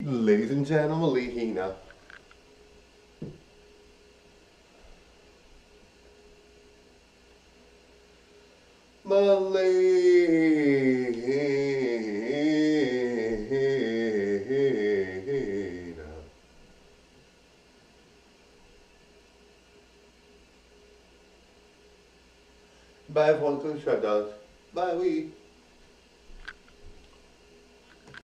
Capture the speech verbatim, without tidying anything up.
Ladies and gentlemen, Lihina. Malena. Bye, one, two, shut down. Bye, we.